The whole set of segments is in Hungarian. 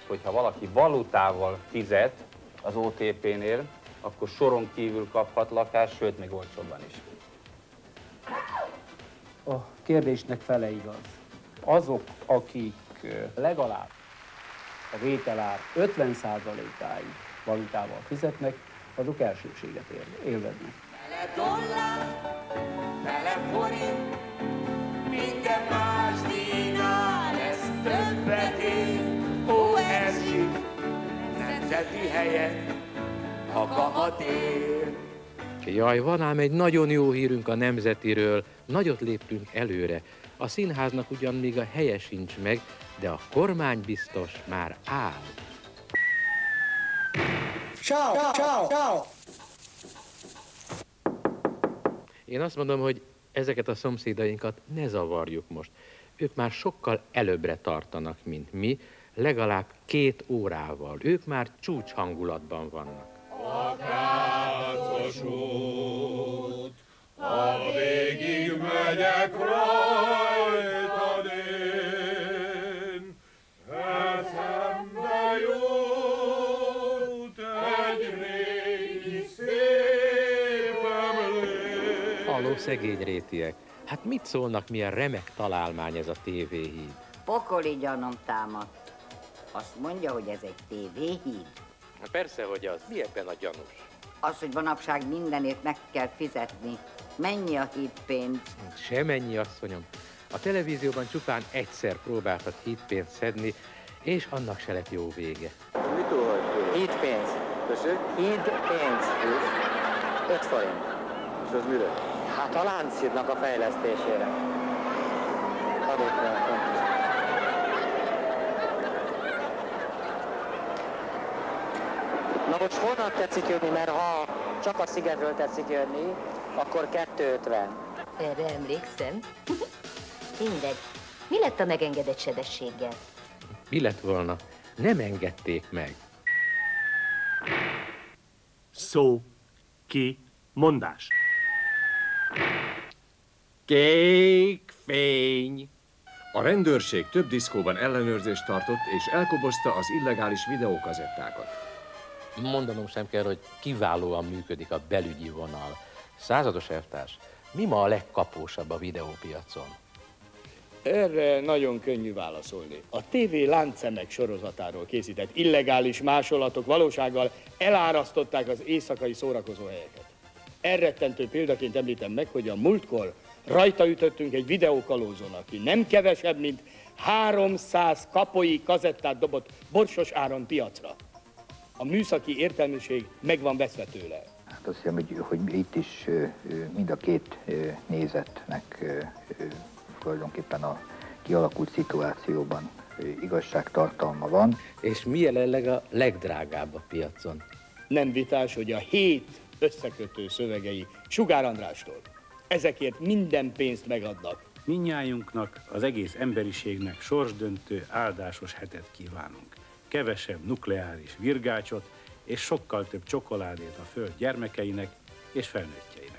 hogyha valaki valutával fizet az OTP-nél, akkor soron kívül kaphat lakást, sőt, még olcsóbban is. A kérdésnek fele igaz. Azok, akik legalább a vételár 50%-áig valutával fizetnek, azok elsőbséget élveznek. Tele dollár, tele forint, minden más díjnál lesz többet ér. OSG, nemzeti helyen a kamat ér. Jaj, van ám egy nagyon jó hírünk a Nemzetiről, nagyot léptünk előre. A színháznak ugyan még a helye sincs meg, de a kormány biztos már áll. Ciao, ciao, ciao. Én azt mondom, hogy ezeket a szomszédainkat ne zavarjuk most. Ők már sokkal előbbre tartanak, mint mi, legalább 2 órával. Ők már csúcshangulatban vannak. A kácos út, ha végig megyek rajtad én, eszembe jut egy régi szép emlék. Halló, szegény rétiek, hát mit szólnak, milyen remek találmány ez a tévéhíd? Pokoli gyanom támad. Azt mondja, hogy ez egy tévéhíd. Persze, hogy az. Mi ebben a gyanús? Az, hogy manapság mindenért meg kell fizetni. Mennyi a hídpénz? Semennyi, asszonyom. A televízióban csupán egyszer próbáltak hídpénzt szedni, és annak se lett jó vége. Mit óhajt? Hídpénz. Tessék? Hídpénz. 5 forint. És az mire? Hát a Lánchídnak a fejlesztésére. Adok rá fontos. Na most honnan tetszik jönni, mert ha csak a szigetről tetszik jönni, akkor 250. Erre emlékszem. Mindegy. Mi lett a megengedett sebességgel? Mi lett volna? Nem engedték meg. Szó, ki, mondás. Kék fény. A rendőrség több diszkóban ellenőrzést tartott, és elkobozta az illegális videókazettákat. Mondanom sem kell, hogy kiválóan működik a belügyi vonal. Százados elvtárs, mi ma a legkapósabb a videópiacon? Erre nagyon könnyű válaszolni. A TV Láncszemek sorozatáról készített illegális másolatok valósággal elárasztották az éjszakai szórakozóhelyeket. Elrettentő példaként említem meg, hogy a múltkor rajta ütöttünk egy videókalózon, aki nem kevesebb, mint 300 kapoi kazettát dobott Borsos Áron piacra. A műszaki értelmiség meg van veszve tőle. Hát azt hiszem, hogy itt is mind a két nézetnek tulajdonképpen a kialakult szituációban igazságtartalma van. És mi jelenleg a legdrágább a piacon? Nem vitás, hogy a 7 összekötő szövegei Sugár Andrástól. Ezekért minden pénzt megadnak. Mindnyájunknak, az egész emberiségnek sorsdöntő, áldásos hetet kívánunk. Kevesebb nukleáris virgácsot, és sokkal több csokoládét a föld gyermekeinek és felnőttjeinek.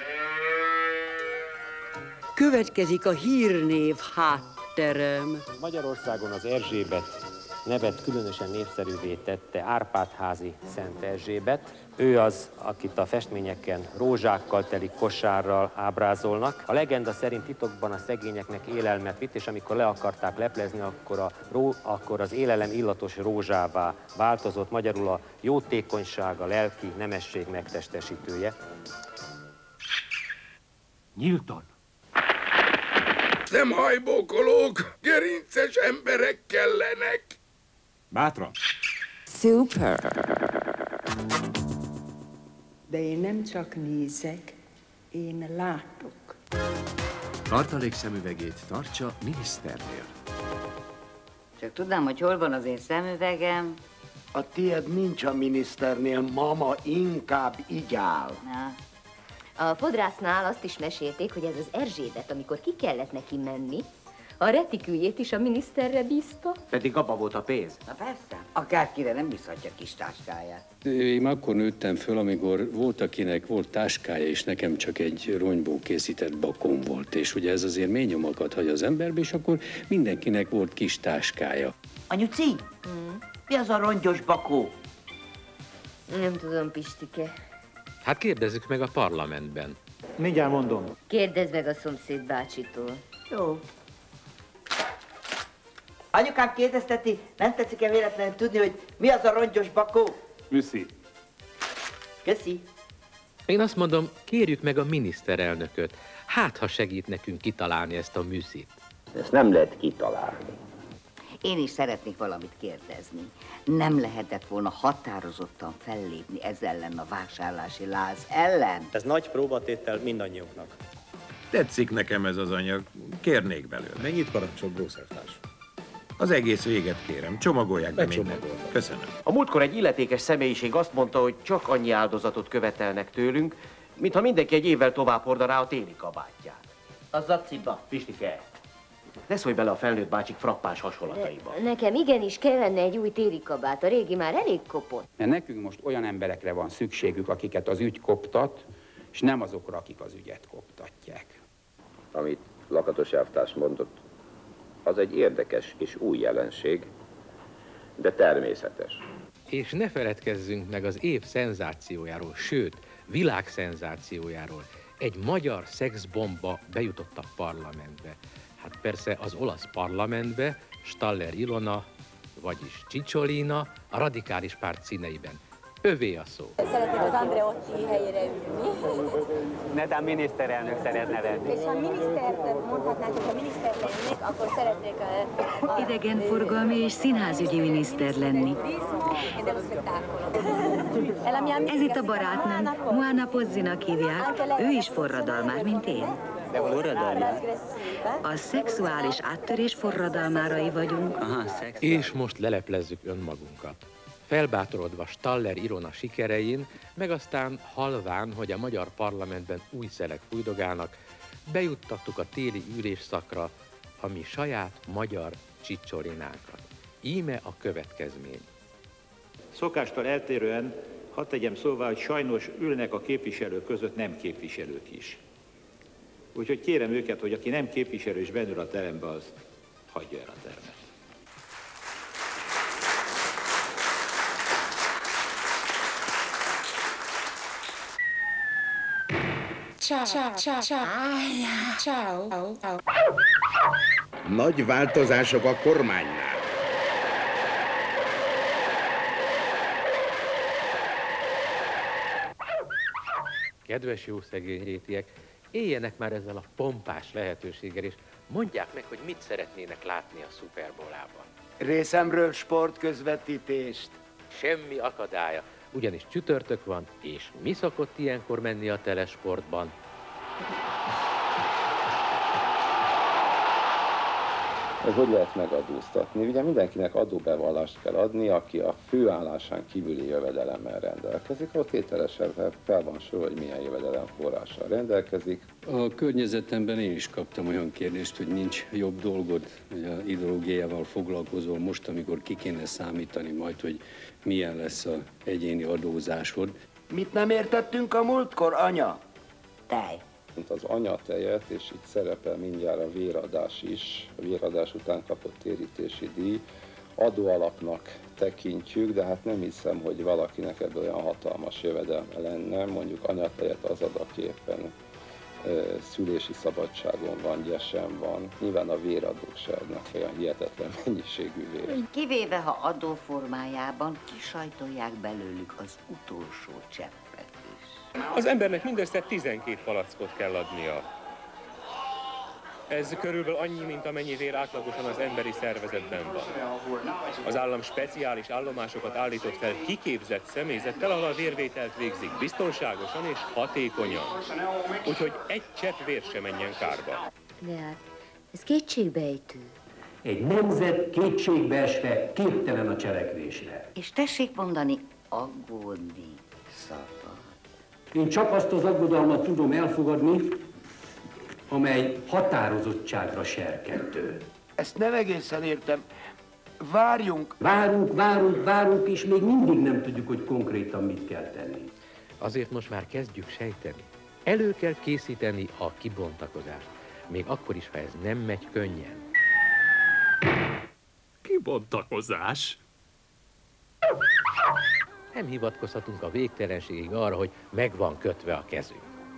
Következik a hírnév hátterem. Magyarországon az Erzsébet nevet különösen népszerűvé tette Árpád-házi Szent Erzsébet. Ő az, akit a festményeken rózsákkal teli kosárral ábrázolnak. A legenda szerint titokban a szegényeknek élelmet vitt, és amikor le akarták leplezni, akkor az élelem illatos rózsává változott, magyarul a jótékonyság, a lelki nemesség megtestesítője. Nyíltan! Nem hajbókolók, gerinces emberek kellenek. Bátran! Super! De én nem csak nézek, én látok. Tartalék szemüvegét tartsa miniszternél. Csak tudnám, hogy hol van az én szemüvegem. A tied nincs a miniszternél, mama, inkább így áll. Na. A fodrásznál azt is mesélték, hogy ez az Erzsébet, amikor ki kellett neki menni, a retiküljét is a miniszterre bízta. Pedig abba volt a pénz. Na persze, akárkire nem bízhatja kis táskáját. Én akkor nőttem föl, amikor volt, akinek volt táskája, és nekem csak egy rongyból készített bakom volt. És ugye ez azért mély nyomokat hagy az emberbe, és akkor mindenkinek volt kis táskája. Anyuci, Mi az a rongyos bakó? Nem tudom, Pistike. Hát kérdezzük meg a parlamentben. Mindjárt mondom. Kérdezd meg a szomszéd bácsitól. Jó. Anyukám kérdezteti, nem tetszik-e véletlenül tudni, hogy mi az a rongyos bakó? Müszi. Köszi. Én azt mondom, kérjük meg a miniszterelnököt. Hát, ha segít nekünk kitalálni ezt a műszit. Ezt nem lehet kitalálni. Én is szeretnék valamit kérdezni. Nem lehetett volna határozottan fellépni ez ellen a vásárlási láz ellen? Ez nagy próbatétel mindannyiunknak. Tetszik nekem ez az anyag, kérnék belőle. Mennyit parancsol, Brószertárs? Az egész véget kérem, csomagolják be mindent. Köszönöm. A múltkor egy illetékes személyiség azt mondta, hogy csak annyi áldozatot követelnek tőlünk, mintha mindenki egy évvel tovább hordaná a téli kabátját. A zaciba. Pistike, ne szólj bele a felnőtt bácsik frappás hasonlataiba. Nekem igenis kellene egy új téli kabát, a régi már elég kopott. Mert nekünk most olyan emberekre van szükségük, akiket az ügy koptat, és nem azokra, akik az ügyet koptatják. Amit Lakatos elvtárs mondott, az egy érdekes és új jelenség, de természetes. És ne feledkezzünk meg az év szenzációjáról, sőt, világ szenzációjáról. Egy magyar szexbomba bejutott a parlamentbe. Hát persze az olasz parlamentbe Staller Ilona, vagyis Cicciolina, a radikális párt színeiben. Övé a szó. Szeretnék az Andreotti helyére ülni. Netán miniszterelnök szeretne lenni. És ha minisztert mondhatnánk, hogy ha miniszter lennék, akkor szeretnék idegenforgalmi és színházügyi miniszter lenni. Ez itt a barátnőm, Moana Pozzinak hívják. Ő is forradalmár, mint én. A szexuális áttörés forradalmárai vagyunk. És most leleplezzük önmagunkat. Felbátorodva Staller Ilona sikerein, meg aztán halván, hogy a magyar parlamentben új szelek fújdogálnak, bejuttattuk a téli ülésszakra a mi saját magyar Cicciolinákat. Íme a következmény. Szokástól eltérően hadd tegyem szóvá, hogy sajnos ülnek a képviselők között nem képviselők is. Úgyhogy kérem őket, hogy aki nem képviselő és bennül a terembe, az hagyja el a termet. Nagy változások a kormánynál. Kedves jó szegény rétiek, éljenek már ezzel a pompás lehetőséggel, és mondják meg, hogy mit szeretnének látni a Super Bowl-ában. Részemről sportközvetítést. Semmi akadálya, ugyanis csütörtök van, és mi szokott ilyenkor menni a telesportban? Ez hogy lehet megadóztatni? Ugye mindenkinek adóbevallást kell adni, aki a főállásán kívüli jövedelemmel rendelkezik. Ott tételesen fel van sorolva, hogy milyen jövedelemforrással rendelkezik. A környezetemben én is kaptam olyan kérdést, hogy nincs jobb dolgod, hogy az ideológiával foglalkozol most, amikor ki kéne számítani majd, hogy milyen lesz az egyéni adózásod. Mit nem értettünk a múltkor, anya? Tej. Mint az anyatejet, és itt szerepel mindjárt a véradás is, a véradás után kapott térítési díj, adóalapnak tekintjük, de hát nem hiszem, hogy valakinek ebből olyan hatalmas jövedelme lenne, mondjuk anyatejet az ad, aki éppen szülési szabadságon van, gyesen van. Nyilván a véradók se adnak olyan hihetetlen mennyiségű vér. Kivéve, ha adóformájában kisajtolják belőlük az utolsó cseppet is. Az embernek mindössze 12 palackot kell adnia. Ez körülbelül annyi, mint amennyi vér átlagosan az emberi szervezetben van. Az állam speciális állomásokat állított fel kiképzett személyzettel, ahol a vérvételt végzik biztonságosan és hatékonyan. Úgyhogy egy csepp vér sem menjen kárba. De hát, ez kétségbejtő. Egy nemzet kétségbeesve képtelen a cselekvésre. És tessék mondani, aggódni szabad. Én csak azt az aggodalmat tudom elfogadni, amely határozottságra serkentő. Ezt nem egészen értem. Várjunk. Várunk, és még mindig nem tudjuk, hogy konkrétan mit kell tenni. Azért most már kezdjük sejteni. Elő kell készíteni a kibontakozást. Még akkor is, ha ez nem megy könnyen. Kibontakozás? Nem hivatkozhatunk a végtelenségig arra, hogy meg van kötve a kezünk.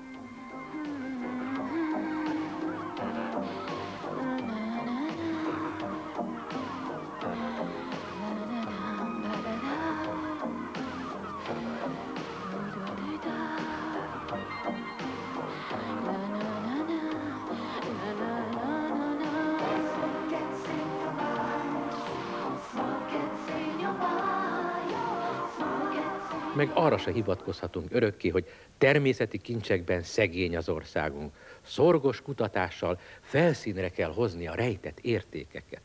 Meg arra se hivatkozhatunk örökké, hogy természeti kincsekben szegény az országunk. Szorgos kutatással felszínre kell hozni a rejtett értékeket.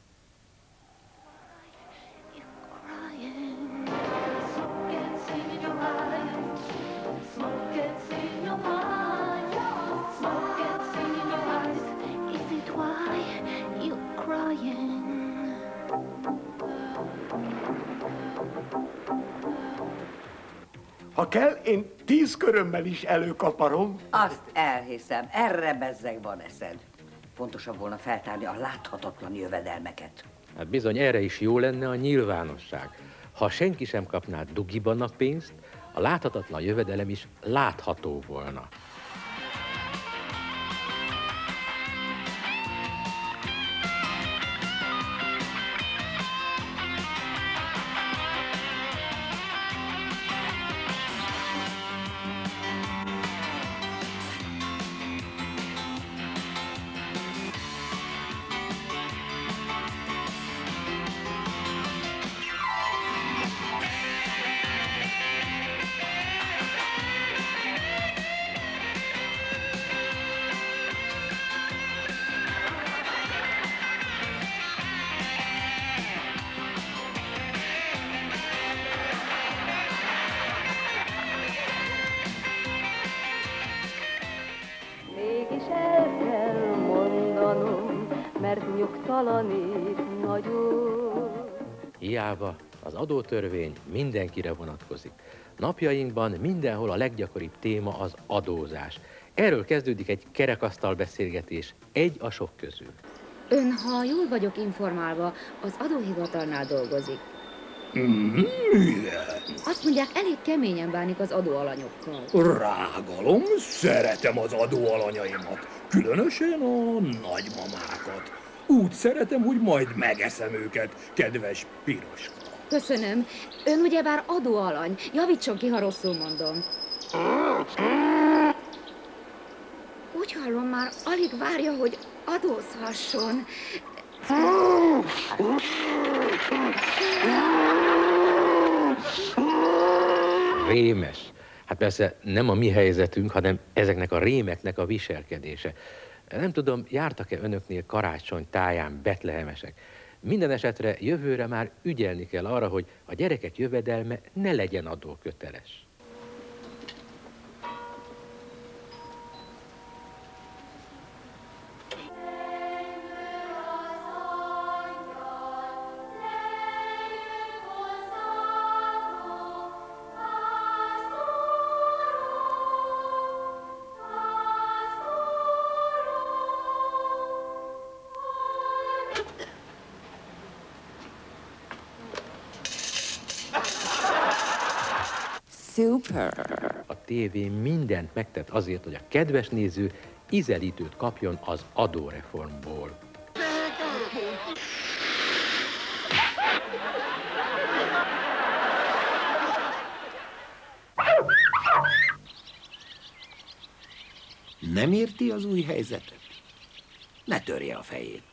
Ha kell, én 10 körömmel is előkaparom. Azt elhiszem, erre bezzeg van eszed. Fontosabb volna feltárni a láthatatlan jövedelmeket. Hát bizony erre is jó lenne a nyilvánosság. Ha senki sem kapná dugiban a pénzt, a láthatatlan jövedelem is látható volna. Mégis el kell mondanom, mert nyugtalanít nagyon. Hiába az adótörvény mindenkire vonatkozik. Napjainkban mindenhol a leggyakoribb téma az adózás. Erről kezdődik egy kerekasztal beszélgetés, egy a sok közül. Ön, ha jól vagyok informálva, az adóhivatalnál dolgozik. Milyen? Azt mondják, elég keményen bánik az adóalanyokkal. Rágalom, szeretem az adóalanyaimat, különösen a nagymamákat. Úgy szeretem, hogy majd megeszem őket, kedves Piroska. Köszönöm. Ön ugyebár adóalany. Javítson ki, ha rosszul mondom. Úgy hallom, már alig várja, hogy adózhasson. Rémes. Hát persze nem a mi helyzetünk, hanem ezeknek a rémeknek a viselkedése. Nem tudom, jártak-e önöknél karácsony táján betlehemesek? Minden esetre jövőre már ügyelni kell arra, hogy a gyerekek jövedelme ne legyen adóköteles. Super. A tévé mindent megtett azért, hogy a kedves néző ízelítőt kapjon az adóreformból. Nem érti az új helyzetet? Ne törje a fejét.